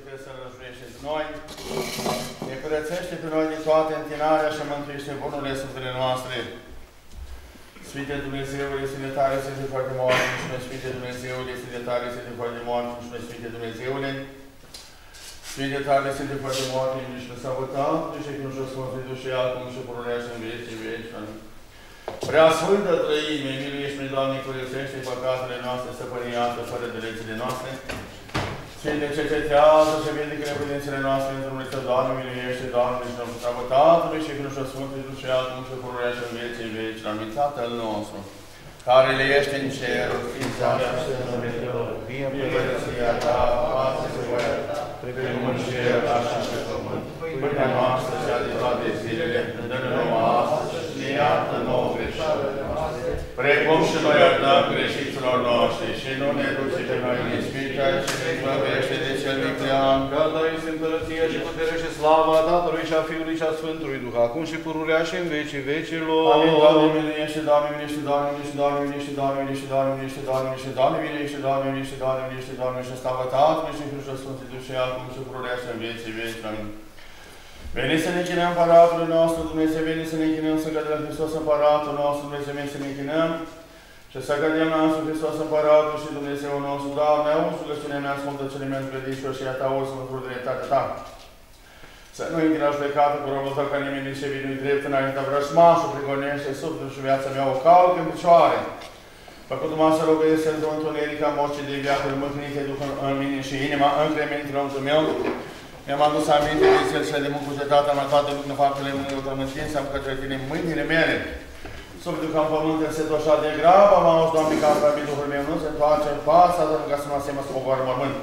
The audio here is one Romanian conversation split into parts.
puteți să răjuiește noi. Ne curățește pe noi din toată întinarea și mântuiește bunurile sufletele noastre. Sfinte Dumnezeule, Sfinte tare, Sfinte foarte moarte, și noi Sfinte Dumnezeule, Sfinte tare, Sfinte foarte moarte, și noi Sfinte Dumnezeule. Sfinte tare, Sfinte foarte moarte, și noi săvătat, și când și-o Sfântul și acum și pururea și în vieții veci. Prea Sfântă Trăime, miluiește-ne, Doamne, curățește păcatele noastre, stăpâniată, fără de legile noastre. Sfinte, cercetează și vindecă neputințele noastre într-un Dumnezeu, Doamne, miluiește, Doamne, și noi slavă Tatălui și când și-o Sfântul și acum și pururea și în vieții veci. Amin. Tatăl nostru, care le ești în cer, ființarea și în numele Tău, vie împărăția Ta, față-se voia Ta, precum în cer, așa și pe pământ. Pâinea noastră cea de toate zilele, dă-ne nouă astăzi și ne iartă nouă greșelile noastre, precum și noi iertăm greșiților noștri și nu ne duce pe noi în ispită și ne izbăvește de cel viclean. Că a Ta este împărăția și puterea și slava Tatălui și a Fiului și a Sfântului Duh, acum și pururea și în vecii vecilor. Amin. Doamne miluiește, Doamne miluiește, Doamne miluiește, Doamne miluiește, Doamne miluiește, Doamne miluiește, Doamne miluiește, Doamne miluiește, Doamne miluiește, Doamne miluiește, Doamne miluiește, slavă Tatălui și Fiului și a Sfântului Duh și acum și pururea și în vecii veci. Amin. Veni să ne închinăm Împăratului nostru, Dumnezeu, veni să ne închinăm, să cădem Hristos Împăratul nostru, Dumnezeu, veni să ne închinăm și să cădem la însuși Hristos Împăratul și Dumnezeu nostru. Doamne, auzi rugăciunea mea, ascultă cele mele credincioși și a Ta auzi mântul de dreptatea Ta. Să nu intri la judecată cu robul Tău, că nimeni nici nu-i drept înaintea vrășmașul, prigonește sufletul și viața mea, o calcă în picioare. Făcut-mă să rugăiesc într-o întunerică a morții de viață, mâhnite duc în mine și inima, încremenit răutul meu. Mi-am adus aminte de zilele de muncă cetate, am toate lucrurile faptele mâinile Tău întinse, am către Tine mâinile mele. Sufletul ca în pământ însetot de grabă, am auzit, Doamne, că am Duhul meu nu se întoarce în fața, dar ca să mă asemă să coboară mormânt.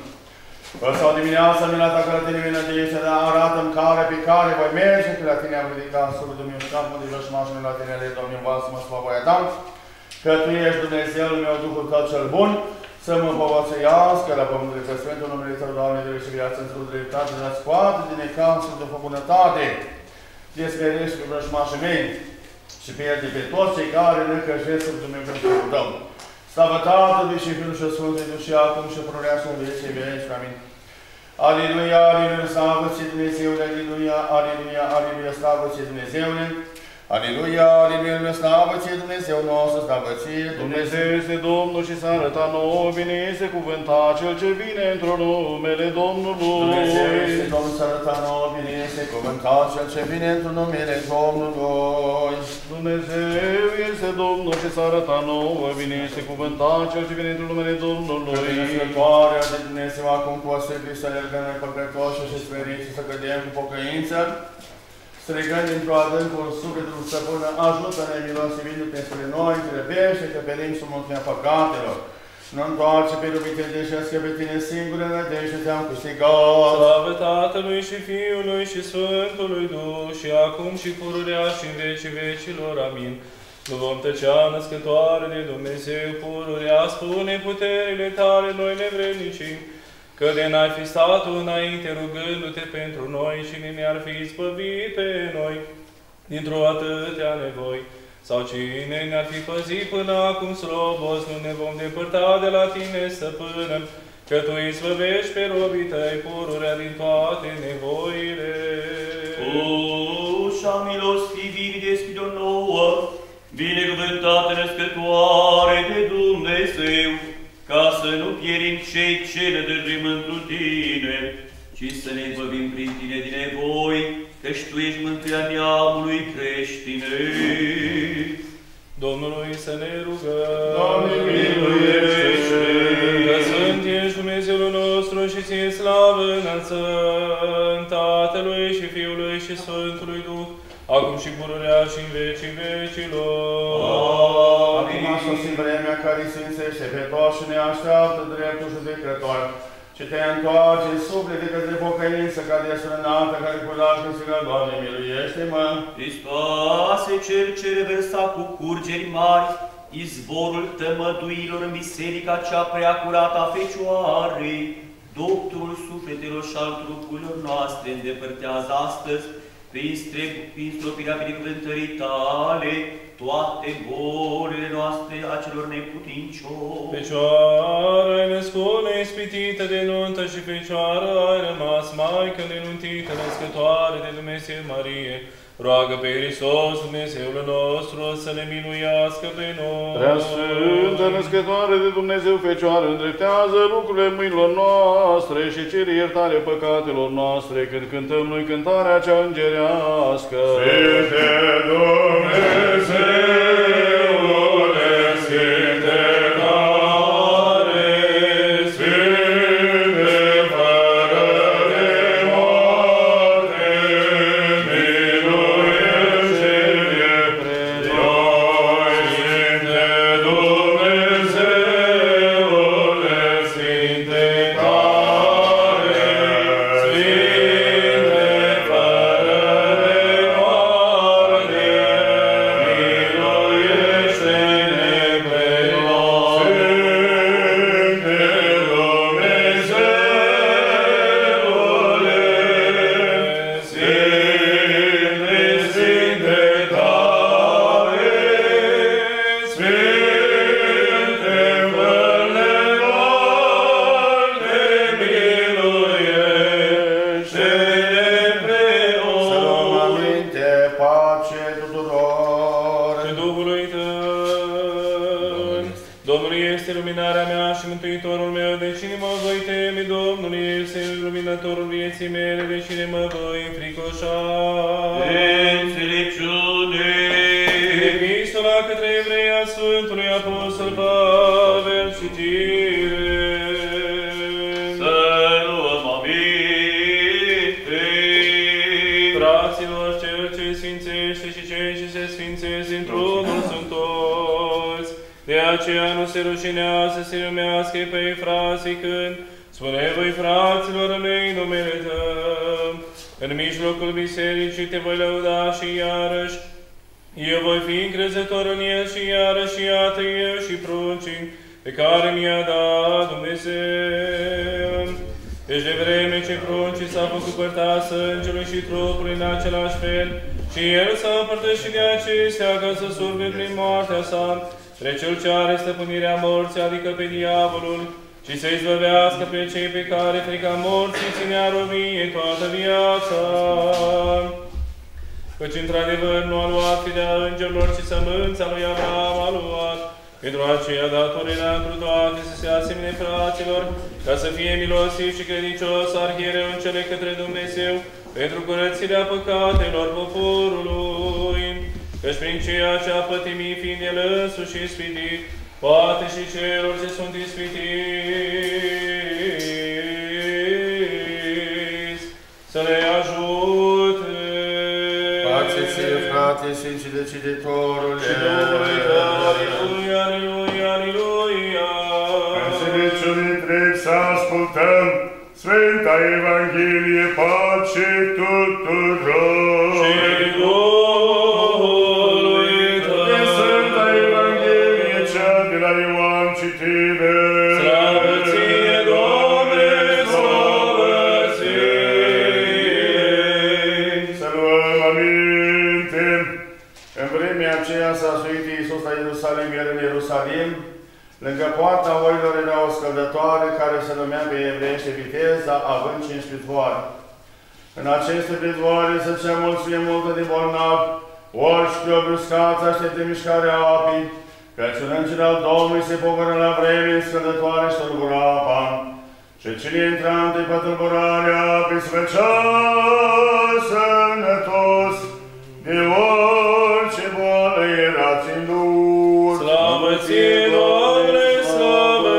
Sau dimineața mi-a dat că la Tine mine de ești, dar arată-mi care pe care voi merge, că la Tine am ridicat sufletul meu și am de vrășmașul la Tine, Doamne, învață-mă slavoia Ta, că Tu ești Dumnezeul meu, Duhul Tău cel bun, să mă împovățăiască la pământul de pe Sfântul numele Tău, Doamne, de și viață într-o dreptate, de la scoate din necasul de bunătate, desmerește pe vrășmașii mei și pierde pe toți cei care ne căjesc sub Dumnezeu Tău. Slavă Tatălui și Fiului și Sfântului Duh și acum și pururea și în vecii veci. Amin. Aleluia, aleluia, slavă Ție Dumnezeule, aleluia, aleluia, aleluia, slavă Ție Dumnezeule. Aleluia, aleluia, slavă Ție Dumnezeu nostru, slavă Ție Dumnezeu este Domnul și s-a arătat nouă, bine este cuvântat Cel ce vine într-o numele Domnului. Dumnezeu este Domnul, s-a arătat nouă, bine este cuvântat Cel ce vine într-o numele Domnului. Dumnezeu este Domnul și s-a arătat nouă, bine este cuvântat Cel ce vine într-o numele Domnului. Că născătoarea de Dumnezeu acum cu osebri să alergăm noi păcătoși și speriți să cădem cu pocăință, strigând dintr-o adâncul sufletul stăpână, ajută-ne milosivindu-te spre noi, trebește că perim sub mulțimea păcatelor. Nu întoarce pe iubite deșesc, că pe Tine singură nădejde Te-am câștigat. Slavă Tatălui și Fiului și Sfântului Duh și acum și pururea și în vecii vecilor. Amin. Nu vom tăcea, născătoare de Dumnezeu, pururea, spune puterile Tale, noi nevrednicii, că de n-ai fi stat Tu înainte rugându-Te pentru noi și ne-ar fi izbăvit pe noi dintr-o atâtea nevoi. Sau cine ne-ar fi păzit până acum slobos, nu ne vom depărta de la Tine, Stăpână, că Tu izbăvești pe robii Tăi pururea din toate nevoile. Ușa milostivirii deschide-o nouă, binecuvântată născătoare de Dumnezeu, ca să nu pierim cei ce ne dăruim întru Tine, ci să ne izbăvim prin Tine din nevoi, căci Tu ești mântuirea neamului creștinesc. Domnului să ne rugăm. Doamne, miluiește! Că Sfânt ești Dumnezeul nostru și Ție slavă înălțăm Tatălui și Fiului și Sfântului Duh, acum și pururea și în vecii vecilor. Acum a sosit vremea care sfințește pe toți și ne așteaptă dreptul judecător. Și Te întoarce suflete către pocăință, ca de strânată, care cu lacrimi strigă, Doamne, miluiește-mă! Hristoase, Cel ce reversa cu curgeri mari, izvorul tămăduilor în biserica cea preacurată a Fecioarei, doctorul sufletelor și al trupurilor noastre, îndepărtează astăzi, prin stropirea binecuvântării Tale, toate bolile noastre a celor neputincioși. Fecioară ai născut neispitită de nuntă și Fecioară ai rămas Maică nenuntită, născătoare de Dumnezeu Marie, roagă pe Hristos, Dumnezeul nostru, să ne miluiască pe noi. Prea Sfântă, născătoare de Dumnezeu Fecioară, îndreptează lucrurile mâinilor noastre și cere iertare păcatelor noastre când cântăm noi cântarea cea îngerească. Sfinte Dumnezeule, Sfinte tare, Sfinte fără de moarte, miluiește-ne pre noi. Sfinte Dumnezeule, Sfinte tare, Sfinte fără de moarte, miluiește-ne pre noi. Sfinte Dumnezeule, Sfinte, Sfinte tare, Sfinte fără de moarte, miluiește-ne pre noi. Să luăm aminte, pace tuturor. Și Duhului Tău. Domnul este luminarea mea și mântuitorul meu, de cine mă voi teme? Domnul este luminatorul vieții mele, de cine mă voi înfricoșa? Înțelepciune! Epistola către evrei a Sfântului Apostol Pavel, citire. Să luăm aminte! Fraților, cel ce sfințește și cei ce se sfințesc într-unul sunt toți. De aceea nu se rușinează să se numească pe frații când spune voi, fraților mei, numele Tău. În mijlocul bisericii te voi lăuda și iarăși eu voi fi încrezător în el și iarăși iată eu și pruncii pe care mi-a dat Dumnezeu. Deci de vreme ce pruncii s-a făcut părta sângelui și trupului în același fel, și el s-a împărtășit de acestea ca să surve prin moartea sa spre cel ce are stăpânirea morții, adică pe diavolul, și să izbăvească pe cei pe care frica morții ținea robie toată viața. Căci într-adevăr nu a luat firea îngerilor, ci sămânța lui Abraham a luat. Pentru aceea datoria întru toate să se asemene fraților, ca să fie milosiv și credincios arhiereu în cele către Dumnezeu, pentru curățirea păcatelor poporului. Căci prin ceea ce a pătimit fiind el însuși ispitit, poate și celor ce sunt ispitiți să le ajute. Pace ție, frate, Sfânt și Deciditorule. Și Duhului Tău, aleluia, aleluia, aleluia. Înțelepciune întreg să ascultăm Sfânta Evanghelie, pace tuturor. Și Duhului Tău. Din Sfânta Evanghelie, cea de la Ioan, citire. Slavă ție, Doamne, slavă ție. Să luăm aminte. În vremea aceea s-a suit Iisus la Ierusalim, iar în Ierusalim, lângă poarta oilor era o scăldătoare care se numea pe evreiește Viteza, având 5 prizvoare. În aceste prizvoare zăcea mulțime multă de bolnavi, orși de obruscați aștepte mișcarea apii, căci un înger al Domnului se pogoră la vreme în scăldătoare și tulbura apa. Și cine intra întâi pe tulburarea apii se făcea sănătos, de orice boală era ținut. Slavă ție, Doamne, slavă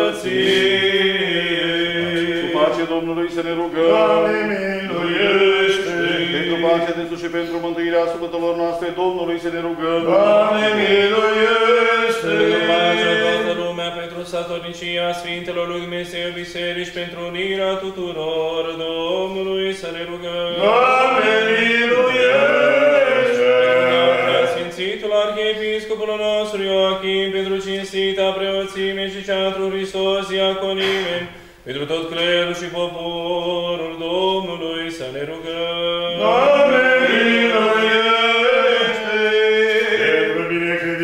ție. Cu pace Domnului să ne rugăm. Doamne, miluiește! Pentru pacea de sus și pentru mântuirea sufletelor noastre, Domnului să ne rugăm. Doamne, miluiește! Pentru pacea toată lumea, pentru statornicia Sfintelor lui Dumnezeu Biserici, pentru unirea tuturor, Domnului să ne rugăm. Doamne, miluiește! Pentru Sfințitul Arhiepiscopul nostru Ioachim, pentru cinstita preoțime și cea întru Hristos diaconime, pentru tot clerul și poporul Domnului să ne rugăm. Doamne, miluiește! Pentru binecredința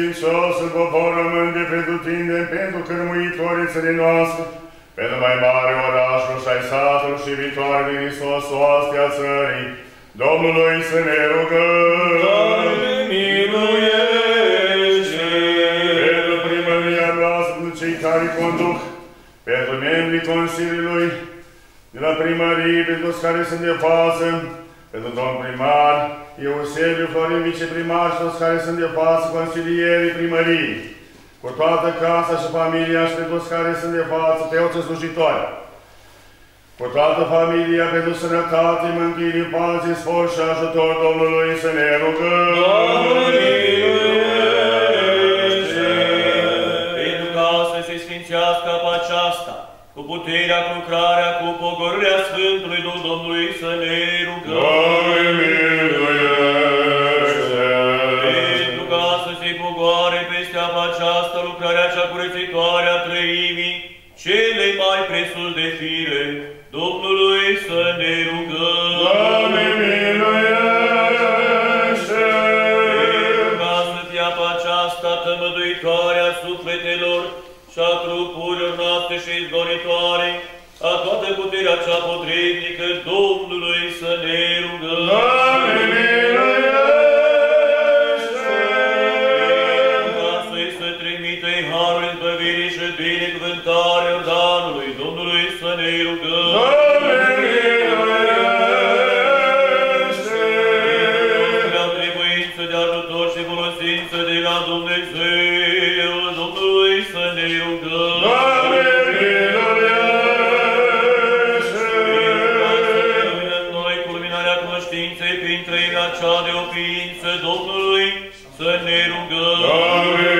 pretutindeni pentru cărmuitorii țării noastre, pentru mai mare orașul și ai satul și viitoare din Iisus, oastea țării, Domnului să ne rugăm. Doamne, miluiește! Pentru primăria noastră, pentru cei care conduc, pentru membrii Consiliului, de la primărie, pentru toți care sunt de față, pentru domn primar, Eusebiu, Florin, viceprimar și toți care sunt de față, consilierii primării, cu toată casa și familia și pe toți care sunt de față, preoți slujitori, cu toată familia pentru sănătate, mântuire, pace, sfor și ajutor Domnului să ne rugăm. Doamne, miluiește! Pentru ca să se sfințească apa aceasta, cu puterea, cu lucrarea, cu pogorârea Sfântului Duh Domnului să ne rugăm. Doamne, miluiește! Pentru ca să se pogoare peste apa aceasta lucrarea cea curățitoare a trăimii, cele mai presus de fire, Domnului să ne rugăm. Doamne, miluiește! Pentru ca să fie apa aceasta tămăduitoare a sufletelor și a trupurilor noastre și izgonitoare, a toată puterea cea potrivnică, Domnului să ne rugăm. Doamne, miluiește! Ca să-i se trimite-i harul izbăvirii și binecuvântare organului, Domnului să ne rugăm. Doamne, miluiește! Prea trebuință de ajutor și folosință de la Dumnezeu, Domnului să ne rugăm. Doamne, miluiește! În noi culminarea cunoștinței prin trăirea cea de o ființă Domnului să ne rugăm. Doamne,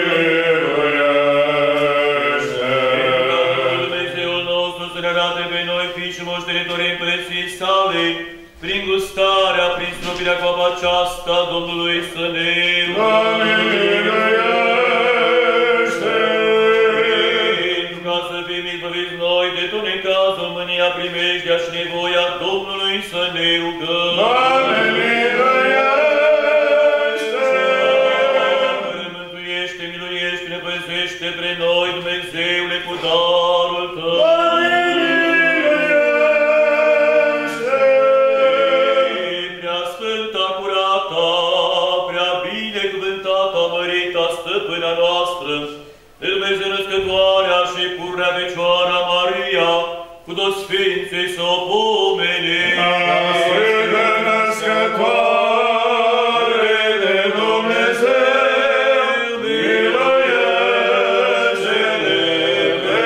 miluiește! Dumnezeul nostru să ne arate pe noi fii și moștenitorii împărăției sale, prin gustarea, prin stropirea cu apa aceasta Domnului să ne Doamne, rugăm. miluiește! Pentru ca să fim izbăviți noi de tot necazul, mânia, primejdea și nevoia Domnului să ne rugăm. Doamne, miluiește! Mântuiește, miluiește, ne păzește pre noi, Dumnezeule, cu darul Tău. Doamne, miluiește! Prea sfânta, curata, prea binecuvântata, mărita, stăpâna noastră, de Dumnezeu născătoarea și pururea Fecioara Maria, cu toți sfinții să o pomenim. Sfântă născătoare de Dumnezeu, miluiește-ne pe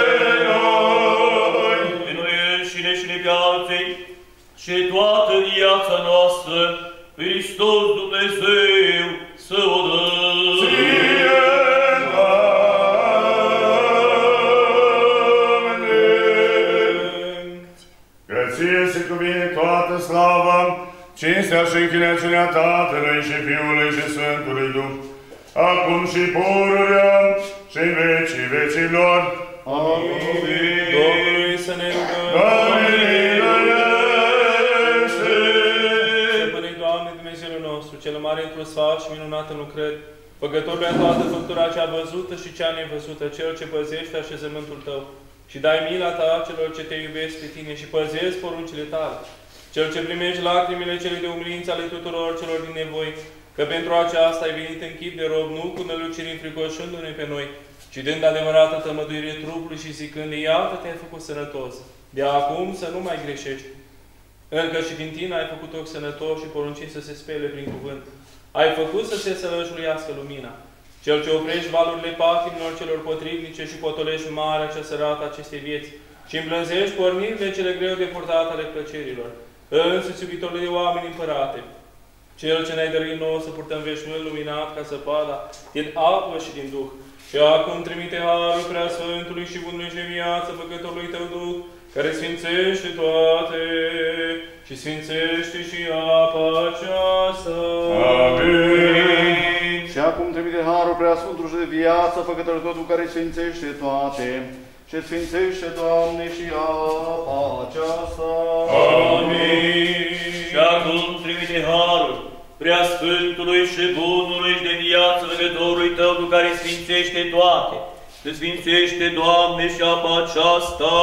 noi. Pe noi înșine și pe alții și toată viața noastră, pe Hristos Dumnezeu să o dăm. Ție, Doamne! Că-ție se cuvine toată slava, cinstea și închinăciunea Tatălui și Fiului și Sfântului Duh, acum și pururea și în vecii vecilor. Amin. Domnului să ne rugăm. Doamne, miluiește! Stăpâne, Doamne, Dumnezeul nostru, cel mare într-o sfat și minunat în lucrări, Făcătorul a toată făptura cea văzută și cea nevăzută, Cel ce păzește așezământul Tău, și dai mila Ta celor ce Te iubesc pe Tine și păzesc poruncile Tale, Cel ce primești lacrimile cele de umilință ale tuturor celor din nevoi, că pentru aceasta ai venit în chip de rob, nu cu năluciri înfricoșându-ne pe noi, ci dând adevărată tămăduire trupului și zicând, iată Te-ai făcut sănătos, de acum să nu mai greșești. Încă și din Tine ai făcut ochi sănătos și poruncit să se spele prin cuvânt. Ai făcut să se sălășluiască lumina. Cel ce oprești valurile patimilor celor potrivnice și potolești marea cea sărată acestei vieți și îmblânzești pornirile cele greu de purtat ale plăcerilor, însuți iubitorul de oameni împărate, Cel ce ne-ai dăruit nouă să purtăm veșmânt luminat ca zăpada din apă și din Duh. Și acum trimite harul Preasfântului și bunului și viață Făcătorului Tău Duh, care sfințește toate și sfințește și apa aceasta. Amin. Și acum trimite harul Preasfântului și de viață Făcătorul Tău Duh, care sfințește toate și sfințește, Doamne, și apa aceasta. Amin. Și acum trimite harul Preasfântului și bunului și de viață Făcătorului Tău Duh, care sfințește toate Desfințește, Doamne, și apa aceasta!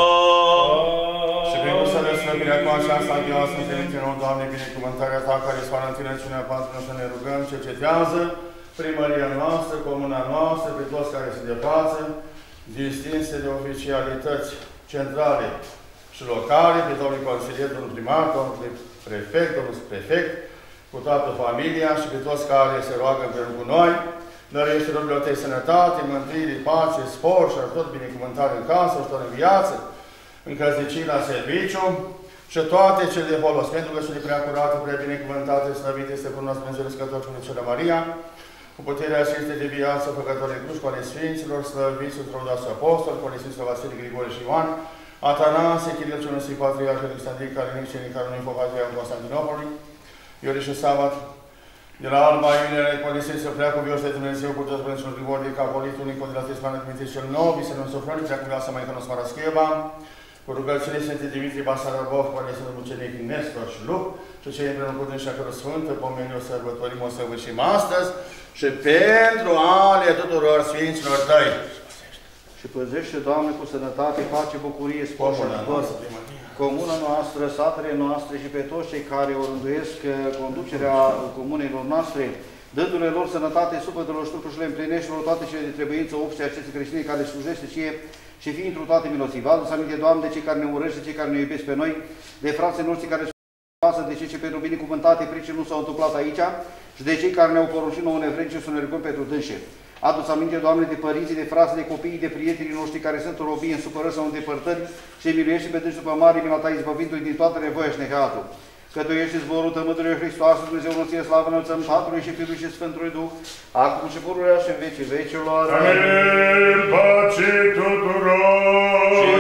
Și prin usele slăbirea cu aceasta adioasă, înțelepțenul, Doamne, binecuvântarea Ta, care scoală înțelepciunea pentru noi să ne rugăm, cercetează primăria noastră, comuna noastră, pe toți care se de față, distinse de oficialități centrale și locale, pe domnul consilier, domnul primar, domnul prefect, domnul prefect, cu toată familia și pe toți care se roagă împreună cu noi. Dăruiește Domnul Tăi sănătate, mântuire, pace, spor și tot binecuvântare în casă și tot în viață, în căsnicii, la serviciu și toate cele de folos. Pentru că cele prea curate, prea binecuvântate, slăvite este cu nostru Dumnezeu Răscător și Bunăciunea Maria, cu puterea Sfinte de viață, făcătorii cruci, cu ale Sfinților, slăviți Sfântul Apostol, cu ale Sfinților Vasile, Grigore și Ioan, Atanase, Chiril, cel Sfânt Patriarh Alexandrii, Calinic, Nicaronic, Patriarh Constantinopolului, Iurie și Sabat, de la Alba Iulia, Polisie, să prea cuvios de Dumnezeu, cu toți Părinților Grigore, Capolitul, Nicodila, Tismană, Dimitrie cel Nou, Biserul Sofronic, prea cuvioasă Maică Nosmara Scheba, cu rugăciunile Sfinte Dimitrie Basarabov, cu ale Sfântul Mucenic Nestor și Luc, și cei împreună cu Dumnezeu și acolo Sfântă, pomeni o sărbătorim, o săvârșim astăzi, și pentru ale tuturor Sfinților Tăi. Și păzește, Doamne, cu sănătate, pace, bucurie, spor și ajutor, comuna noastră, satele noastre și pe toți cei care o rânduiesc conducerea comunelor noastre, dându-le lor sănătate, sufletelor și trupurile împlineștilor, toate cele de trebuință, obște aceste creștini care slujește ție și fii întru toate milostiv. Adu-ți aminte, Doamne, de cei care ne urăște, de cei care ne iubesc pe noi, de frații noștri care față de cei ce pentru binecuvântate pricini nu s-au întâmplat aici și de cei care ne-au poruncit nouă nevrednici să ne rugăm pentru dânșe. Adu-ți aminte, Doamne, de părinții, de frații, de copiii, de prietenii noștri care sunt în robii, în supărări sau în depărtări și miluiește pe dânși după mare mila Ta, izbăvindu-i din toată nevoia și necatul. Că Tu ești zborul tământului Hristoasă, Dumnezeu nostru, slavă înălțăm Tatălui și Fiului și Sfântului Duh, acum și pururea și în vecii vecilor. Amin. Pace tuturor! Și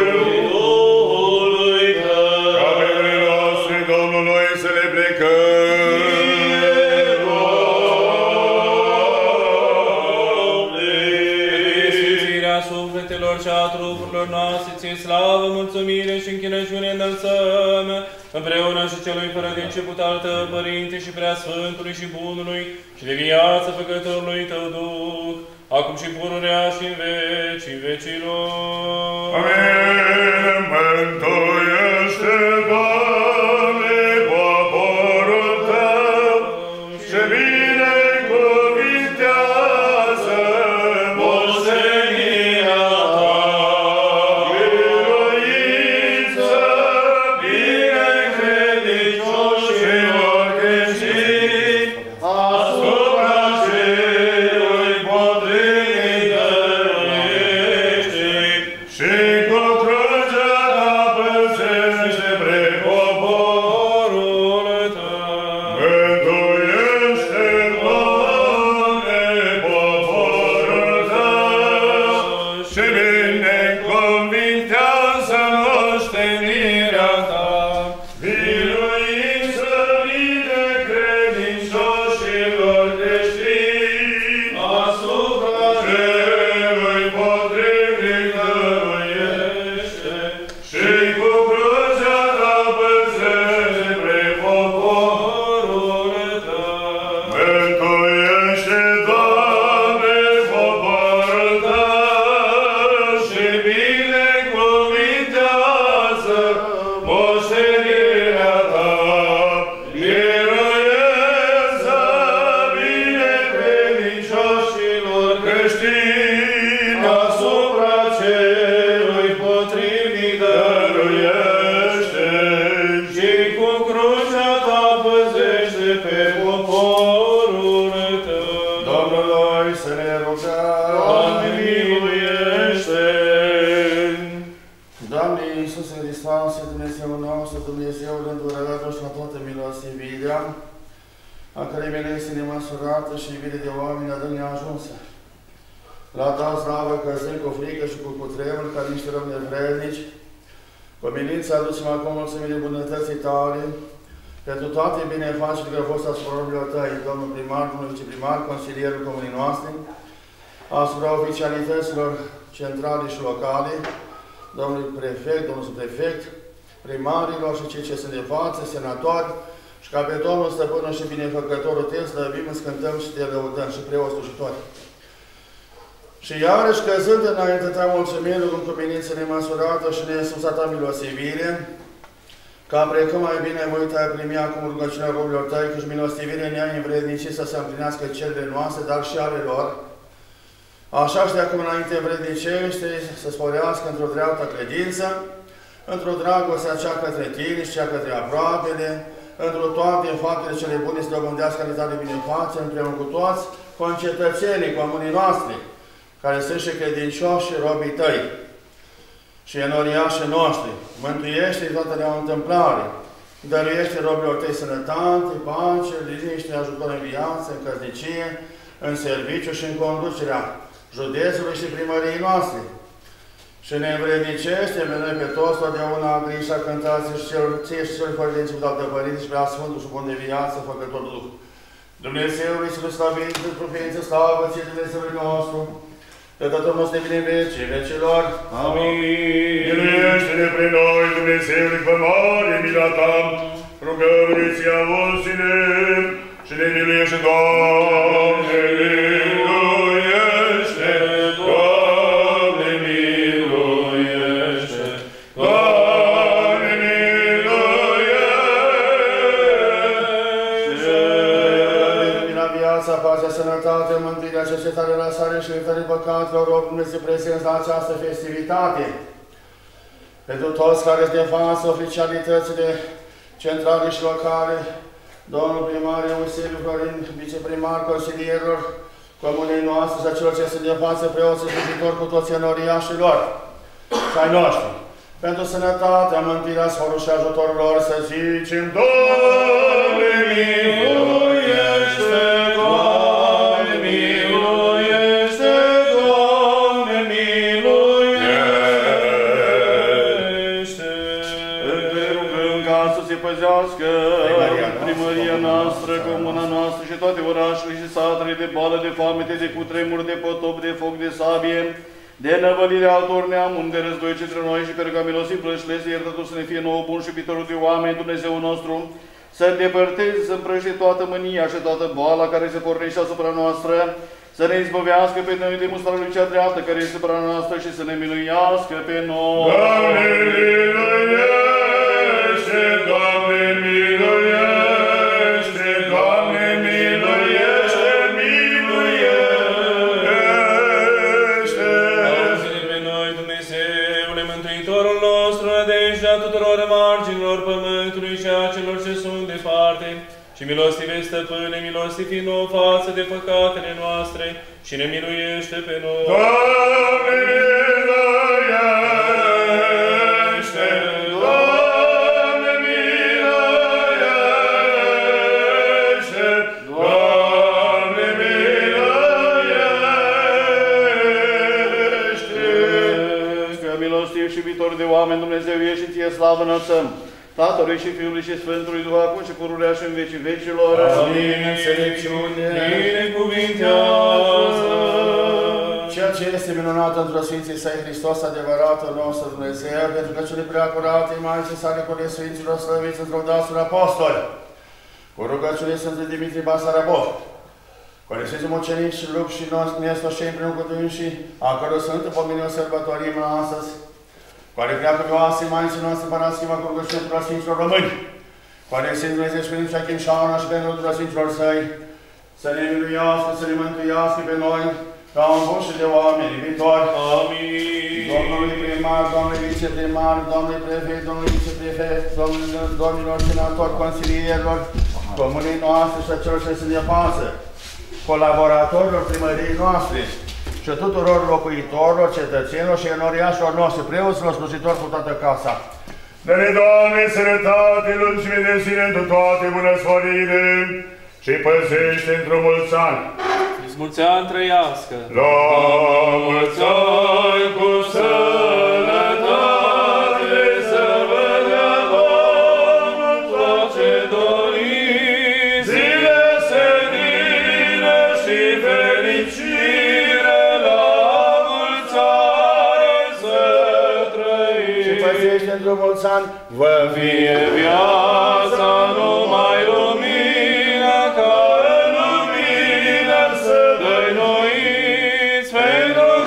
Duhului Tău! Ca pe ale noastre Domnului să le plecăm! Sufletelor și a trupurilor noastre, ție slavă, mulțumire și închinăciune înălțăm, împreună și celui fără de început al Tău, Părinte și Preasfântului și Bunului și de viață Făcătorului Tău Duh, acum și pururea și în vecii vecilor. Amin. Mântuiește, Doamne, poporul Tău și binecuvintează moștenirea Ta. Biruință binecredincioșilor creștini asupra celui potrivnic dăruiește și cu crucea Ta păzește pre poporul Tău. Mântuiește, Doamne, poporul Tău și binecuvintează moștenirea Ta. Biruință binecredincioșilor creștini asupra celui potrivnic dăruiește și cu crucea Ta păzește pre poporul Tău. Mântuiește, Doamne, poporul Tău și binecuvintează moștenirea Ta. Biruință binecredincioșilor creștini asupra celui potrivnic dăruiește și cu crucea Ta păzește pe poporul Tău. Domnului să ne rugăm. Doamne, miluiește! Doamne Iisuse Hristoase, Dumnezeu nostru, Dumnezeul îndurător și la toată milostivirea, a cărei mile este nemăsurată și iubire de oameni adânc neajunsă. La Ta slavă căzând cu frică și cu cutremur, ca niște rău nevrednici, cu milință aducem acum mulțumire bunătății Tale, pentru toate binefacerile care au fost asupra oamenilor Tăi, domnul primar, domnul viceprimar, consilierul comunii noastre, asupra oficialităților centrale și locale, domnul prefect, domnul subprefect, primarilor și cei ce sunt de față, senatori, și ca pe Domnul Stăpânul și Binefăcătorul Te slăvim, îți cântăm și Te lăudăm și preoți slujitori. Și iarăși căzând înainte ta mulțumim, rugăm cu binință nemăsurată și neînsusată milostivire, ca precum mai bine voi te-ai primi acum rugăciunea robilor tăi, căci milostivire ne-ai învrednicit să se împlinească cererile noastre, dar și ale lor. Așa și de acum înainte învrednicește să sporească într-o dreaptă credință, într-o dragoste cea către tine și cea către aproapele, într-o toate faptele cele bune să dobândească calitate de binefață, împreună cu toți concetățenii comunii noastre, care sunt și credincioși și robii tăi și enoriașii noștri. Mântuiește toată de o întâmplare, dăruiește robilor tăi sănătate, pace, liniște, ajutor în viață, în căsnicie, în serviciu și în conducerea județului și primăriei noastre. Și ne învrednicește pe noi pe toți totdeauna grija cântați și ție și cel fără dinți cu toată părinți și pe Sfântul și bun de viață, făcător Duh. Dumnezeului să-L slăvim, pentru ființă slavă ție Dumnezeului nostru, de Tatăl nostru de bine în vecii vecilor. Amin. Miluiește-ne pre noi, Dumnezeului, fă mare mila ta, rugăm-ne ție auzi-ne și ne miluiește, Doamne, miluiește, Doamne, miluiește, Doamne, miluiește. Lumina, viața, pacea, sănătate, mântuirea, cercetare, lăsare și iertare păcatelor, rog Dumnezeu prezenți la această festivitate. Pentru toți care sunt de față, oficialitățile centrale și locale, domnul primar Euseliu Florin, viceprimar, consilierilor comunei noastre și a celor ce sunt de față, preoții, slujitori cu toți enoriașilor și ai noștri. Pentru sănătatea, mântuirea, sforul și ajutorul lor să zicem, Doamne, miluiește, Doamne, miluiește, Doamne, miluiește. Te rugăm ca să se păzească primăria noastră, comuna noastră și toate orașele și satele de boală, de foamete, de cutremur, de potop, de foc, de sabie, de năvălire altor neamuri, de război între noi și pentru ca milosiv plășlesc, iertător să ne fie nouă bun și iubitorul de oameni, Dumnezeu nostru, să îndepărteze, să împrăște toată mânia și toată boala care se pornește asupra noastră, să ne izbăvească pe noi de mustrarea lui cea dreaptă care este asupra noastră și să ne miluiască pe noi. Doamne, miluiește, Doamne, miluiește, Doamne, miluiește, miluiește. Auzi-ne pe noi, Dumnezeule, Mântuitorul nostru, nădejdea tuturor marginilor pământului și a celor ce sunt departe, și milostive stăpâne, milostiv nouă față de păcatele noastre și ne miluiește pe noi. Doamne, miluiește, Doamne, miluiește, Doamne, miluiește. Că milostiv și iubitor de oameni, Dumnezeu, ești și ție slavă înălțăm, Tatălui și Fiului și Sfântului Duh, acum și pururea și în vecii vecilor. Amin, înțelepciune. Binecuvintează. Ceea ce este minunat într-o Sfinții Săi Hristos, adevăratul nostru Dumnezeu, pentru că cele prea curate, Maicii sale cu Sfinților slăviți într-o dasul apostoli, cu rugăciunii Sfântului Dimitrie Basarabov, cu Sfinții Mucenici și Lup și Nestoșei împreună cu dânsii, a căror Sfântă Pomenie o sărbătorim astăzi, care pleacă pe oasei Maicii noastre Paraschima cu rugăciunea tuturor Sfinților Români, care Sfântul Dumnezeu și Părinte Achim Șauna și pentru tuturor Sfinților Săi, să ne miluiască, să ne mântuiască pe noi, ca un bun și de oameni iubitori. Amin. Domnului primar, domnului viceprimar, domnului prefect, domnului viceprefect, domnilor senatori, consilierilor, comunii noastre și a celor ce sunt de față, colaboratorilor primăriei noastre și tuturor locuitorilor, cetățenilor și enoriașilor noștri, preoților, slujitori cu toată casa. Dă-ne, Doamne, sănătate, lungime de zile întru toate bunăsforire și păzește într-o mulți ani. Mulți ani trăiască. La mulți ani cu sănătate, să vă dea Domnul tot ce doriți, zile senină și fericire, la mulți ani să trăiți. Și păzește într-o mulți ani, vă Fie viața numai lumină, ca în lumină să dăinuiți pentru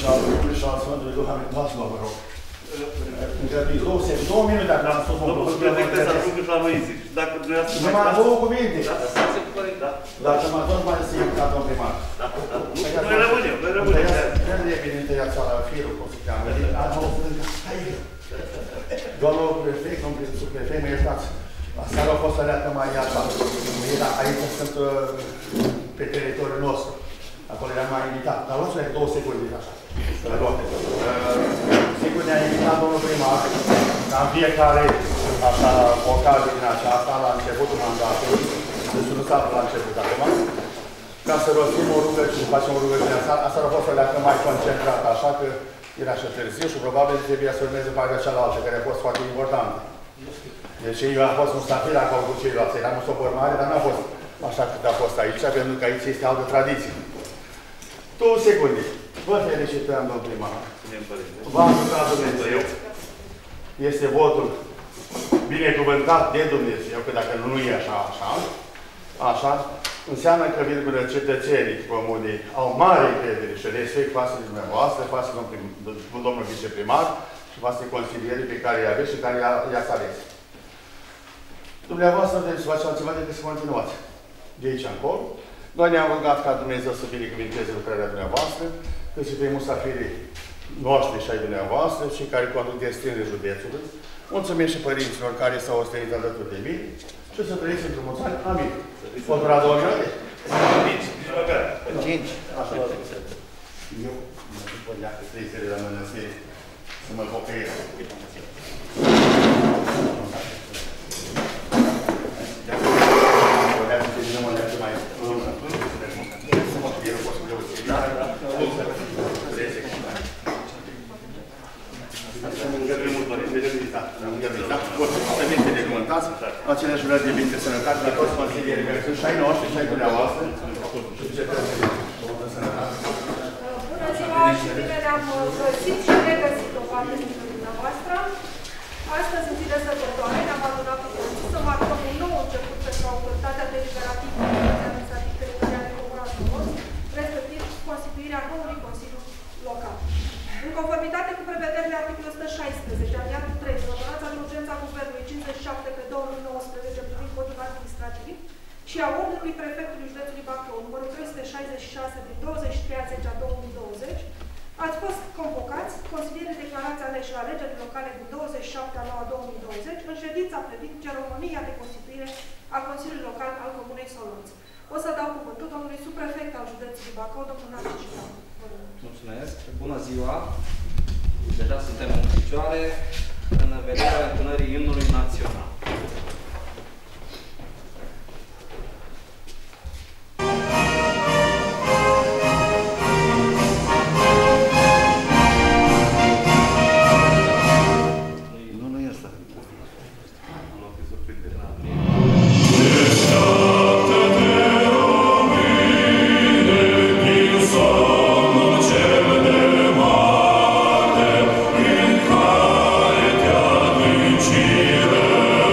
și al Fiului și al Sfântului Duh, amintați-vă, vă rog. Îngăduiți, 2 minute dacă l-am spus, Domnul prefect, să ajung și la noi zici. Dacă dumneavoastră mai numai două cuvinte. Da, se corect, da. Dacă mă tot mai să iau ca domn primar. Da, da. Noi rămânem, noi rămânem. Când e bine ia țara firul, cum se cheamă, domnul prefect, domnul subprefect, mă iertați. Aseară a fost să leacă mai așa. Aici sunt pe teritoriul nostru. Acolo eram mai invitat. Dar o să le 2 secunde așa. Sigur ne-a invitat domnul primar ca în fiecare așa ocazie din aceasta, la începutul mandatului, destul de la început acum, ca să rostim o rugăciune, facem o rugăciune. Aseară a fost să leacă mai concentrat, așa că era și târziu și probabil trebuia să urmeze partea cealaltă, care a fost foarte importantă. Deci eu am fost un stafir acolo cu ceilalți, eram un sobor mare, dar n-a fost așa cât a fost aici, pentru că aici este altă tradiție. 2 secunde. Vă felicităm, domnul primar. V-am rugat Dumnezeu. Este votul binecuvântat de Dumnezeu, că dacă nu e așa, înseamnă că, cetățenii comunei au mare încredere și respect față de dumneavoastră, față de domnul viceprimar și față de consilierii pe care i aveți și care i-ați ales. Dumneavoastră trebuie să faceți altceva decât să continuați de aici încolo. Noi ne-am rugat ca Dumnezeu să binecuvânteze lucrarea dumneavoastră, că și pe musafirii noștri și ai dumneavoastră și care conduc destinele județului. Mulțumim și părinților care s-au ostenit alături de mine și să trăiți într-un mulți ani. Amin. Pot dura 2 minute? 5. Așa. Eu mă după leacă 3 zile la mănăstire să mă pocăiesc. Acele jurări de bine sănătate, de toți consilierii care sunt și ai noștri, și ai dumneavoastră. Bună ziua și bine ne-am găsit și regăsit o parte dintre dumneavoastră. Astăzi, în zi de sărbătoare, ne-am adunat cu toții să marcăm un nou început pentru autoritatea deliberativă administrativ-teritorială de Comuna Somos, respectiv constituirea noului Consiliu Local. În conformitate cu prevederile articolului 116, alineatul 3, ordonanța de urgență a Guvernului 57 pe 2019 privind codul administrativ și a ordinului prefectului județului Bacău, numărul 366 din 23/10/2020, ați fost convocați, consilierii declarați aleși la alegerile locale din 27/9/2020, în ședința privind ceremonia de constituire a Consiliului Local al Comunei Solonț. O să dau cuvântul domnului subprefect al județului Bacău, domnul Narcis Ciucan. Mulțumesc! Bună ziua! Deja suntem în picioare în vederea întunării imnului național. Cheer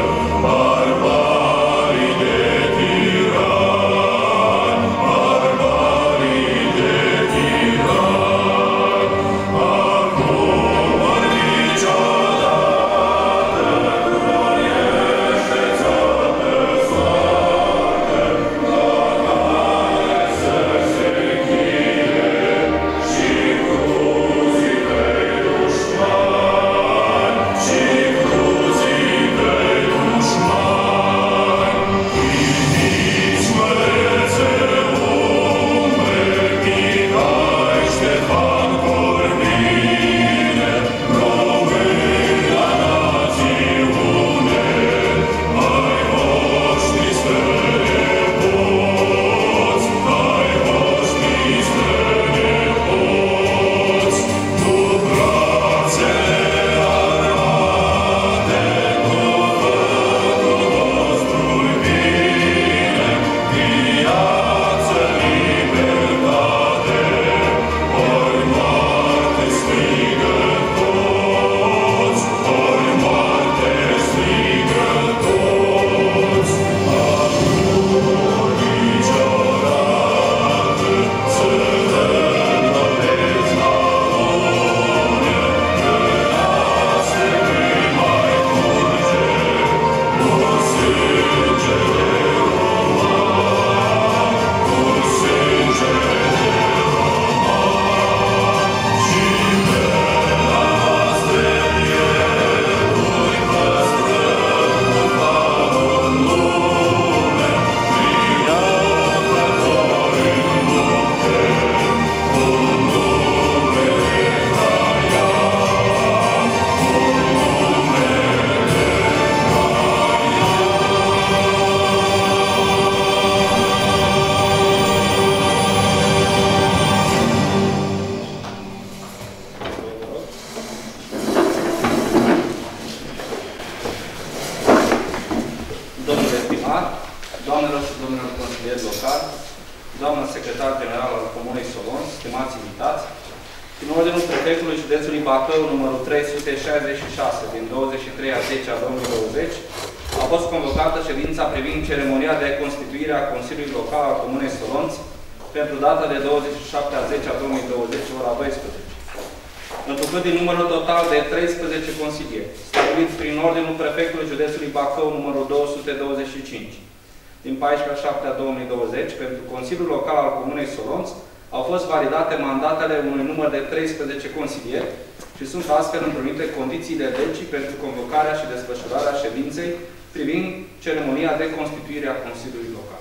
secretar general al Comunei Solonț, stimați invitați, în ordinul prefectului județului Bacău, numărul 366, din 23/10/2020, a fost convocată ședința privind ceremonia de constituire a Consiliului Local al Comunei Solonț pentru data de 27/10/2020, ora 12. Întrucât din numărul total de 13 consilieri, stabilit prin ordinul prefectului județului Bacău, numărul 225, din 14/7/2020, pentru Consiliul Local al Comunei Solonț, au fost validate mandatele unui număr de 13 consilieri și sunt astfel întrunite condițiile legii pentru convocarea și desfășurarea ședinței privind ceremonia de constituire a Consiliului Local.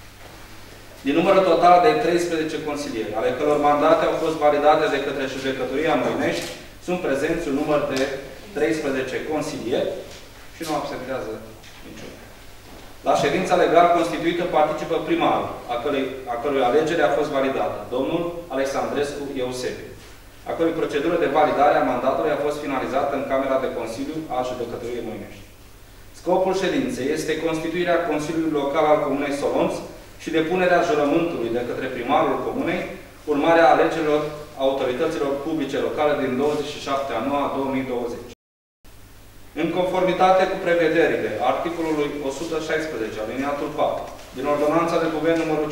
Din numărul total de 13 consilieri, ale căror mandate au fost validate de către Judecătoria Moinești, sunt prezenți un număr de 13 consilieri și nu absentează niciunul. La ședința legal constituită participă primarul, a cărui alegere a fost validată, domnul Alexandrescu Eusebiu, a cărui procedură de validare a mandatului a fost finalizată în Camera de Consiliu a Judecătoriei Moinești. Scopul ședinței este constituirea Consiliului Local al Comunei Solonț și depunerea jurământului de către primarul Comunei, urmarea alegerilor autorităților publice locale din 27/9/2020. În conformitate cu prevederile articolului 116, aliniatul 4, din Ordonanța de Guvern numărul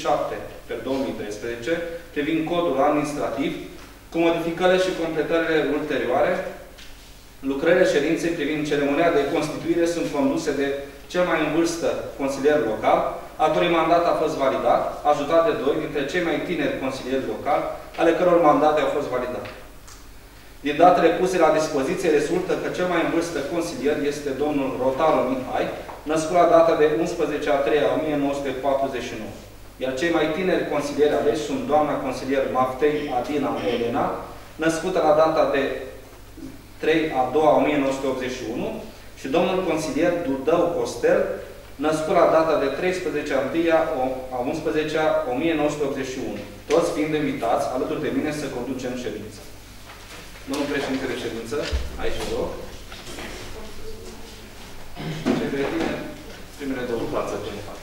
57/2013, privind codul administrativ, cu modificările și completările ulterioare, lucrările ședinței privind ceremonia de constituire sunt conduse de cel mai în vârstă consilier local, a cărui mandat a fost validat, ajutat de doi dintre cei mai tineri consilieri locali, ale căror mandate au fost validate. Din datele puse la dispoziție rezultă că cel mai în vârstă consilier este domnul Rotaru Mihai, născut la data de 11/3/1949. Iar cei mai tineri consilieri aleși sunt doamna consilier Maftei Adina Elena, născută la data de 3/2/1981, și domnul consilier Dudău Costel, născut la data de 13/1/11/1981. Toți fiind invitați, alături de mine, să conducem ședința. Domnul președinte de ședință, aici vă rog. Ce vei tine, primele două față pe față.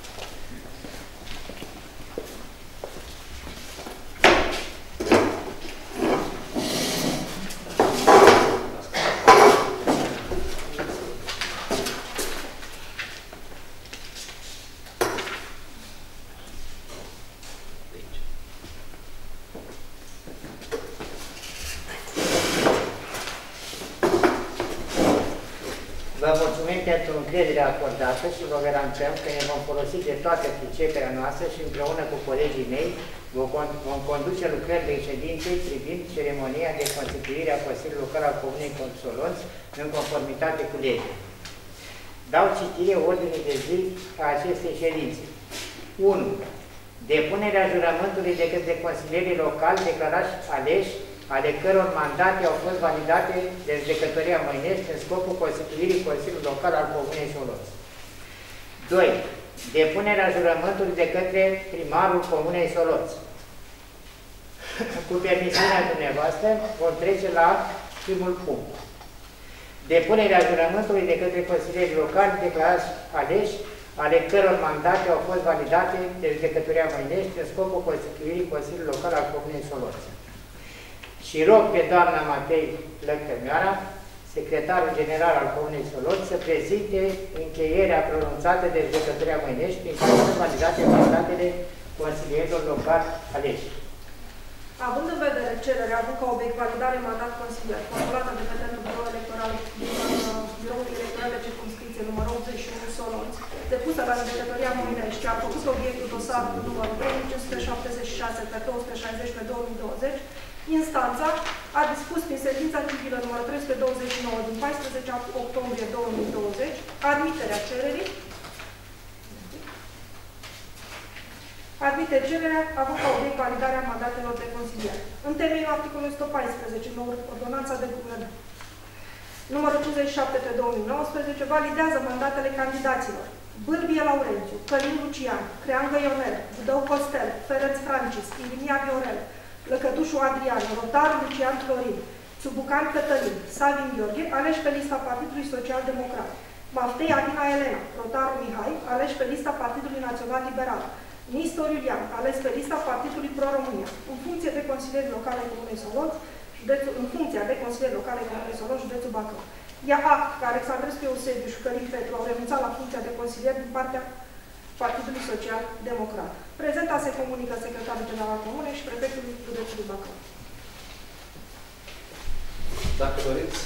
Vă mulțumim pentru încrederea acordată și vă garantăm că ne vom folosi de toată priceperea noastră și împreună cu colegii mei vom conduce lucrările ședinței privind ceremonia de constituire a Consiliului Local al Comunei Solonț în conformitate cu legea. Dau citire ordinii de zi a acestei ședințe. 1. Depunerea jurământului de către consilierii locali declarați aleși, ale căror mandate au fost validate de Judecătoria Moinești în scopul constituirii Consiliului Local al Comunei Solonț. 2. Depunerea jurământului de către primarul Comunei Solonț. Cu permisiunea dumneavoastră, vom trece la primul punct. Depunerea jurământului de către consilierii locali declarați aleși, ale căror mandate au fost validate de Judecătoria Moinești în scopul constituirii Consiliului Local al Comunei Solonț. Și rog pe doamna Matei Lăcămioara, secretarul general al Comunei Solonț, să prezinte încheierea pronunțată de Judecătoria Moinești prin care sunt validate mandatele consilierilor locali aleși. Având în vedere cererea având ca obiect validare mandat consilier, formulată de către Biroul Electoral din Biroul Electoral de Circumscripție numărul 81 Solonț, depusă la Judecătoria Moinești, ce a făcut obiectul dosarului numărul 2576/260/2020, instanța a dispus prin sentința civilă numărul 329 din 14 octombrie 2020 admiterea cererii, admite cererea având ca obiect validarea mandatelor de consilier. În temeiul articolului 114, ordonanța de guvern numărul 57/2019, validează mandatele candidaților Bâlbie Laurențiu, Călin Lucian, Creangă Ionel, Budău Costel, Ferenț Francis, Irinia Viorel, Lăcătușu Adrian, Rotar Lucian Florin, Țubucan Cătălin, Savin Gheorghe, aleși pe lista Partidului Social Democrat, Maftei Adina Elena, Rotaru Mihai, aleși pe lista Partidului Național Liberal, Nistor Iulian, ales pe lista Partidului Pro-România, în funcție de consilieri locale ai Comunei Solon, județul Bacău. Ia act că Alexandrescu Eusebiu și Călin Petru au renunțat la funcția de consilier din partea Partidului Social Democrat. Prezenta se comunică secretarul general al Comunei și prefectului județului Bacău. Dacă doriți.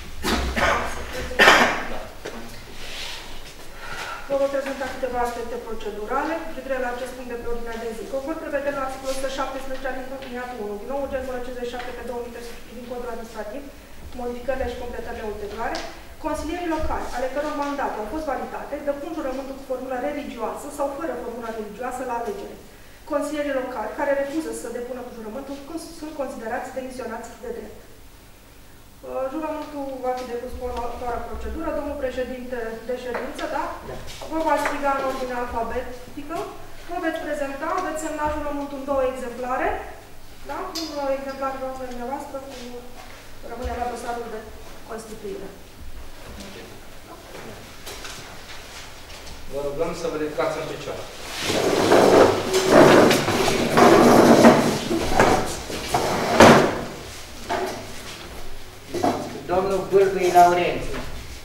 Vă voi prezenta câteva aspecte procedurale cu privire la acest punct de pe ordinea de zi. Conform prevederea la articolul 117 aliniatul 1 din noul gen 57 pe 2013 privind codul administrativ, modificările și completările ulterioare, consilierii locali, ale căror mandate au fost validate, depun jurământul cu formulă religioasă sau fără formulă religioasă la alegere. Consilierii locali care refuză să depună cu jurământul sunt considerați demisionați de drept. Jurământul va fi depus cu următoarea procedură. Domnul președinte de ședință, da? Vă va striga în ordine alfabetică. Vă veți prezenta, veți semna jurământul în 2 exemplare. Da? Un exemplar de omul dumneavoastră cu rămâne la dosarul de constituire. Vă rugăm să vă ridicați în picioare. Domnul Bârgui Laurențiu.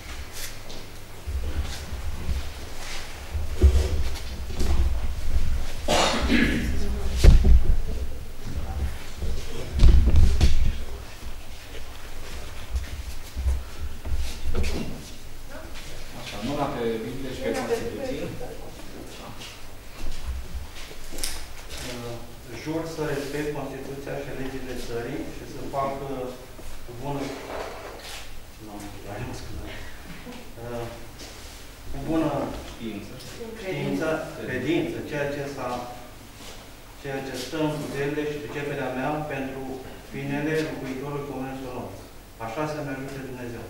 Așa, mâna pe Biblie și pe Constituție. Jur să respect Constituția și legile țării și să fac cu bună știință, credință, ceea ce stă în puterile și priceperea mea pentru binele locuitorului Comunei Solon. Așa să-mi ajute Dumnezeu.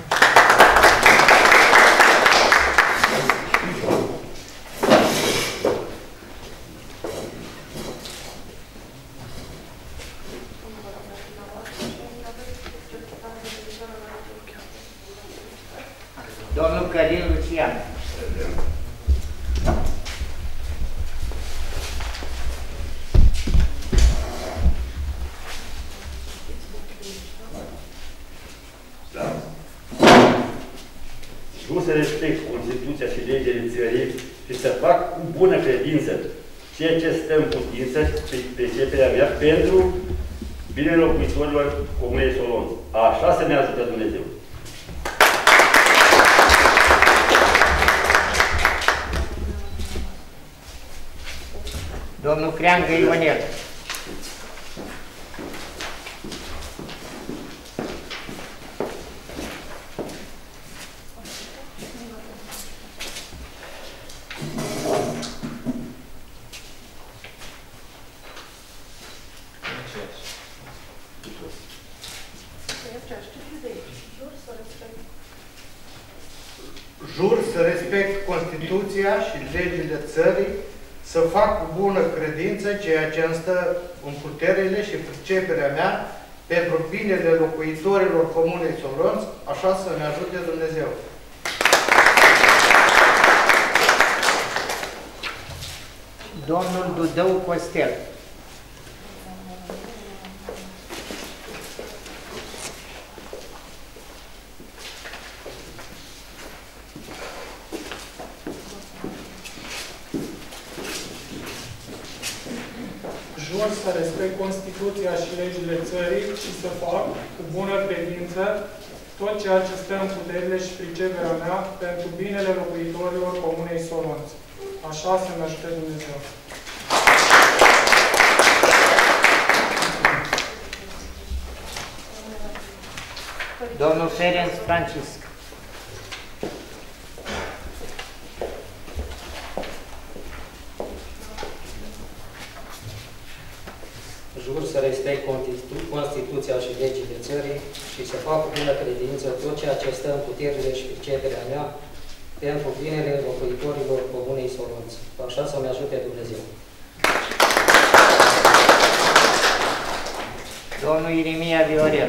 Domnul Călin Lucian. Jur să respect Constituția și legile țării și să fac cu bună credință ceea ce stă în putință pe priceperea mea pentru binele locuitorilor Comunei Solon. Așa să ne ajute Dumnezeu. Domnul Creangă Ionel. Jur să respect Constituția și legile țării, să fac cu bună credință ceea ce îmi stă în puterile și priceperea mea pentru binele locuitorilor Comunei Solonț, așa să-mi ajute Dumnezeu. Domnul Dudău Costel. Jur să respect Constituția și legile țării și să fac cu bună credință tot ceea ce stă în puterile și priceperea mea pentru binele locuitorilor Comunei Solonț. Așa să-mi ajute Dumnezeu. Domnul Ferenc Francisc. Jur să respect Constituția și legile țării și să fac cu bună credință tot ceea ce stă în puterile și priceperea mea pentru binele locuitorilor Comunei Solonț. Așa să-mi ajute Dumnezeu. Domnul Irimia Viorel.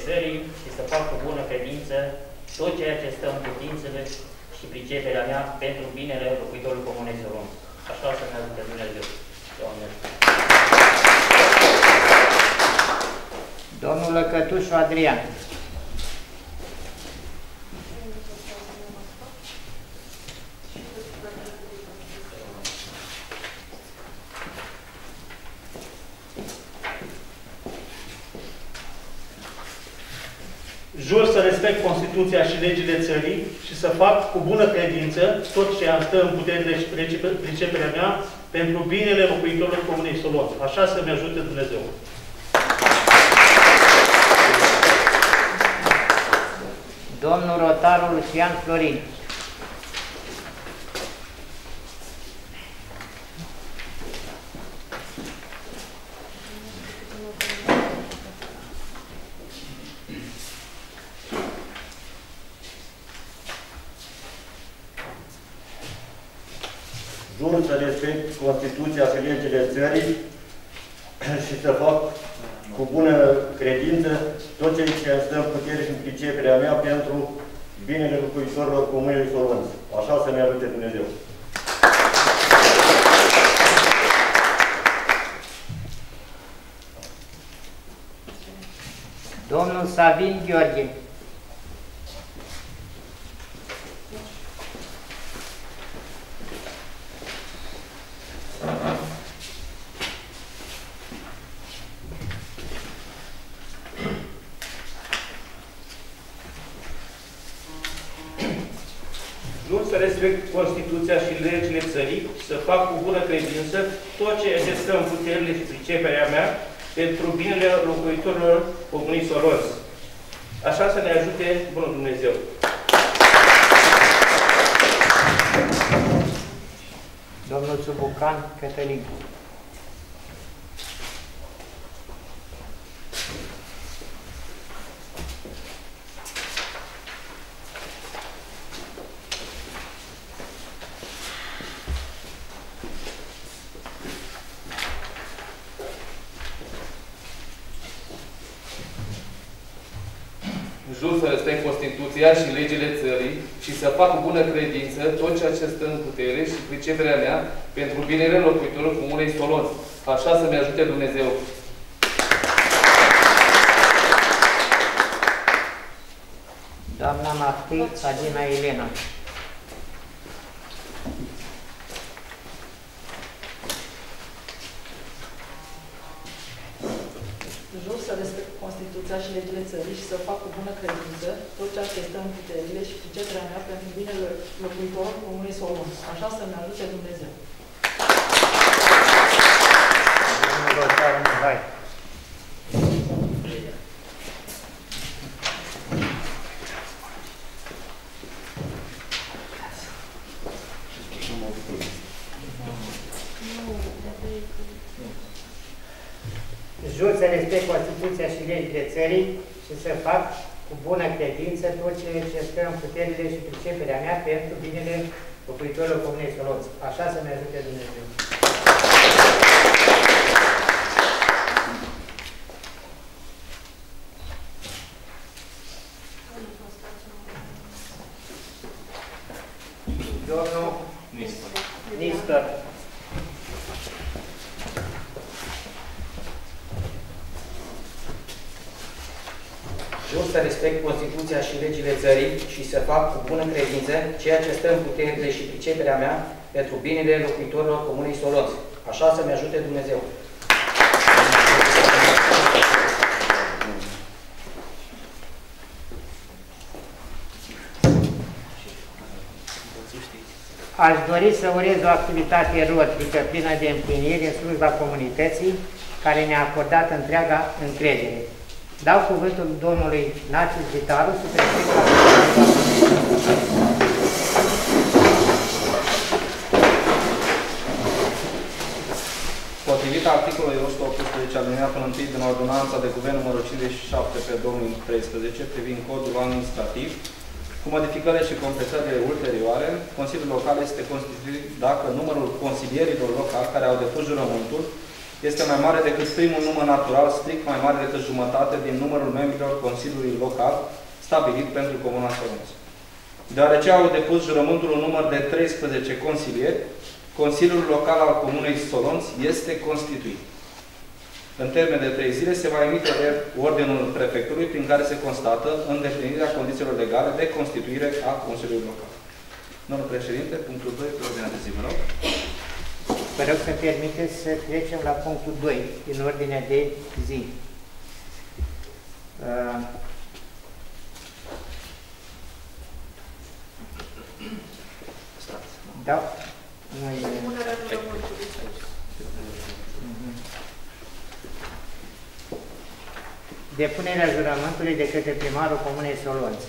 țării și să fac cu bună credință tot ceea ce stă în putințele și priceperea mea pentru binele locuitorului Comunei Solon. Așa să ne ajute Dumnezeu. Doamne. Domnul Lăcătușu Adrian. Jur să respect Constituția și legile țării și să fac cu bună credință tot ce am stă în puterile și priceperea mea pentru binele locuitorilor Comunei Solon. Așa să-mi ajute Dumnezeu. Domnul Rotarul Lucian Florin. Jur să respect Constituția și legile țării și să fac cu bună credință tot ce stă în putere și în priceperea mea pentru binele locuitorilor Comunei Solon. Așa să ne ajute Dumnezeu. Domnul Savin Gheorghe. Jur să respect Constituția și legile țării și să fac cu bună credință tot ceea ce stă în puterile și priceperea mea pentru binele locuitorilor Comunei Solon. Așa să ne ajute Bunul Dumnezeu. Domnul Țubucan Cătălin. Jur să respect Constituția și legile țării și să fac cu bună credință tot ceea ce stă în putere și priceperea mea pentru binele locuitorilor Comunei Solon. Așa să-mi ajute Dumnezeu. Doamna Martí Adina Elena. Jur să respect Constituția și legile țării și să fac cu bună credință tot ceea ce stă în puterile și priceperea mea pentru binele locuitorilor Comunei Solon. Așa să-mi ajute Dumnezeu. Domnul Rotar Mihai. Jur să respect Constituția și legile țării și să fac cu bună credință tot ce stă în puterile și priceperea mea pentru binele locuitorilor Comunei Solon. Așa să ne ajute Dumnezeu. Domnul Nistor. Jur să respect Constituția și legile țării și să fac cu bună credință ceea ce stă în puterile și priceperea mea pentru binele locuitorilor Comunei Solon. Așa să-mi ajute Dumnezeu. Aș dori să urez o activitate rodnică plină de împliniri în slujba comunității care ne-a acordat întreaga încredere. Dau cuvântul domnului Naciu Vitaru, subprefectul. Potrivit articolului 118 alineatul 1 din ordonanța de guvern numărul 57 pe 2013 privind codul administrativ, cu modificările și completările ulterioare, Consiliul Local este constituit dacă numărul consilierilor locali care au depus jurământul este mai mare decât primul număr natural, strict mai mare decât jumătate din numărul membrilor Consiliului Local stabilit pentru Comuna Solonț. Deoarece au depus jurământul un număr de 13 consilieri, Consiliul Local al Comunei Solonț este constituit. În termen de 3 zile se va emite ordinul prefectului prin care se constată îndeplinirea condițiilor legale de constituire a Consiliului Local. Domnul președinte, punctul 2, pe ordinea de zi, vă rog. Vă rog să permiteți să trecem la punctul 2 din ordinea de zi. Da? Depunerea jurământului de către primarul Comunei Solonț.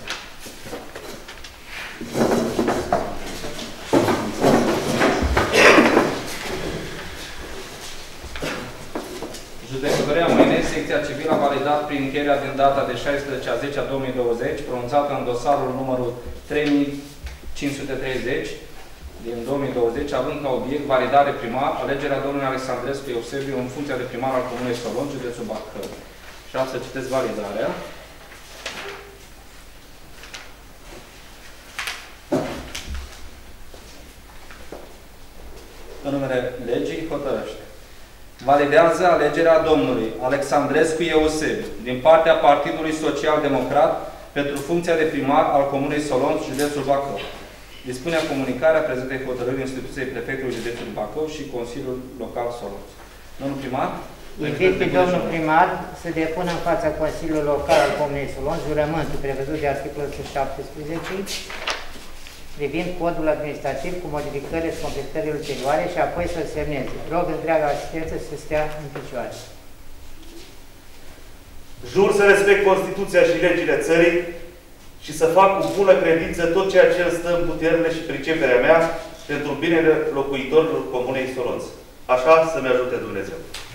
Judecătoria Măinesc, secția civilă a validat prin încheierea din data de 16/10/2020, pronunțată în dosarul numărul 3530 din 2020, având ca obiect validare primar, alegerea domnului Alexandrescu Eusebiu în funcția de primar al Comunei Solonț, județul Bacău. Și am să citesc validarea. În numele legii hotărăște. Validează alegerea domnului Alexandrescu Eusebiu din partea Partidului Social Democrat pentru funcția de primar al Comunei Solonț, județul Bacău. Dispunea comunicarea prezentei hotărârii instituției prefectului județului Bacău și Consiliul Local Solonț. Domnul primar? Invit pe domnul primar să depună în fața Consiliului Local al Comunei Solonț jurământul prevăzut de articolul 117 privind codul administrativ cu modificările și completările ulterioare și apoi să-l semneze. Rog întreaga asistență să stea în picioare. Jur să respect Constituția și legile țării și să fac cu bună credință tot ceea ce îmi stă în puterile și priceperea mea pentru binele locuitorilor Comunei Solonț. Așa să-mi ajute Dumnezeu.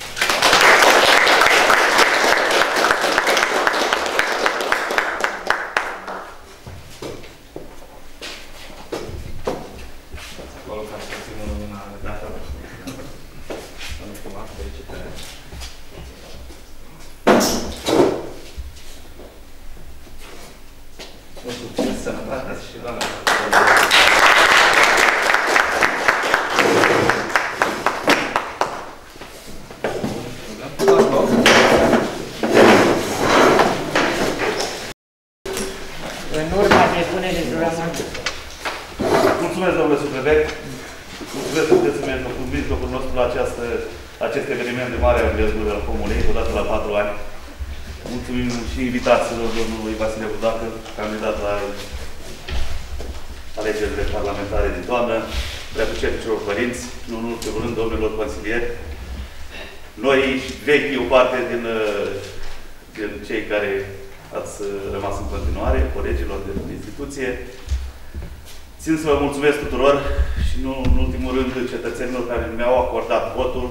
Mulțumesc, domnule suprefect. Mulțumesc că sunteți în mijlocul nostru la acest eveniment de mare învergură al Comunei, odată la 4 ani. Mulțumim și invitațiilor domnului Vasile Budacă, candidat la alegerile parlamentare din toamnă, preacucernicilor părinți, nu în ultimul rând, domnilor consilieri. Noi, vechi, o parte din cei care ați rămas în continuare, colegilor de instituție. Țin să vă mulțumesc tuturor și nu în ultimul rând cetățenilor care mi-au acordat votul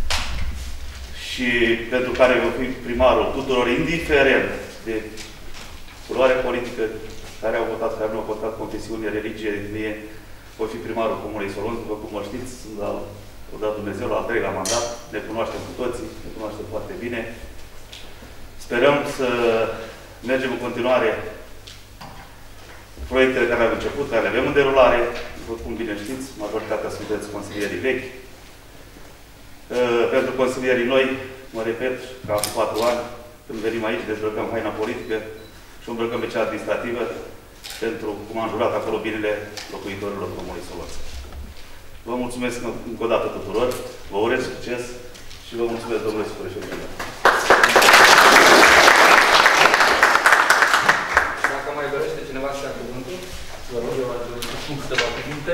și pentru care voi fi primarul tuturor, indiferent de culoare politică, care au votat, care nu au votat, confesiune, religie, etnie, voi fi primarul Comunei Solonț. După cum mă știți, sunt o dat Dumnezeu la al 3-lea mandat, ne cunoaștem cu toții, ne cunoaștem foarte bine. Sperăm să mergem în continuare proiectele care le-am început, care le avem în derulare. După cum bine știți, majoritatea sunteți consilierii vechi. Pentru consilierii noi, mă repet, ca acum 4 ani, când venim aici, dezbrăcăm haina politică și îmbrăcăm pe cea administrativă pentru, cum am jurat acolo, binele locuitorilor Comunei Solonț. Vă mulțumesc încă o dată tuturor, vă urez succes și vă mulțumesc, domnule președinte. Dacă mai dorește cineva să ia cuvântul, vă rog, eu aș dori să spun câteva cuvinte.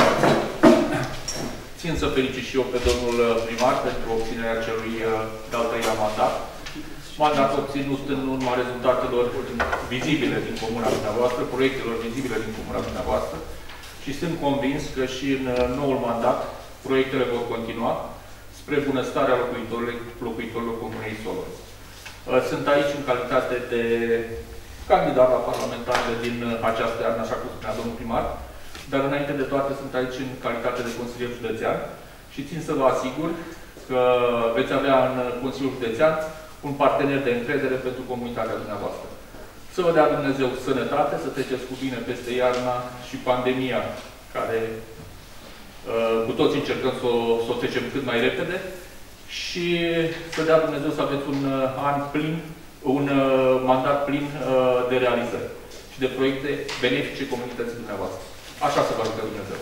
Țin să felicit și eu pe domnul primar pentru obținerea celui de-al 3-lea mandat. Mandat obținut în urma rezultatelor vizibile din comuna dumneavoastră, proiectelor vizibile din comuna dumneavoastră și sunt convins că și în noul mandat proiectele vor continua spre bunăstarea locuitorilor Comunei Solonț. Sunt aici în calitate de candidat la parlamentare din această an, așa cum spunea domnul primar, dar înainte de toate sunt aici în calitate de consilier județean și țin să vă asigur că veți avea în Consiliul Județean un partener de încredere pentru comunitatea dumneavoastră. Să vă dea Dumnezeu sănătate, să treceți cu bine peste iarna și pandemia, care cu toți încercăm să o trecem cât mai repede, și să dea Dumnezeu să aveți un an plin, un mandat plin de realizări și de proiecte benefice comunității dumneavoastră. Așa să vă ajute Dumnezeu.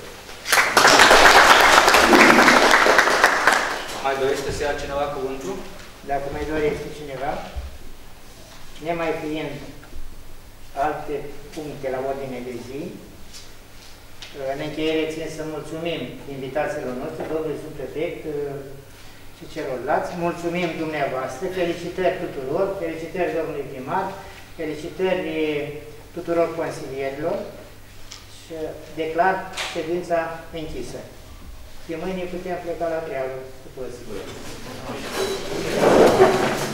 Mai dorește să ia cineva cuvântul? Dacă mai dorește cineva, nemai fiind alte puncte la ordine de zi, în încheiere țin să mulțumim invitațiilor noastre, domnului subprefect și celorlalți. Mulțumim dumneavoastră, felicitări tuturor, felicitări domnului primar, felicitări tuturor consilierilor și declar ședința închisă. Și mâine putem pleca la treabă cu toți.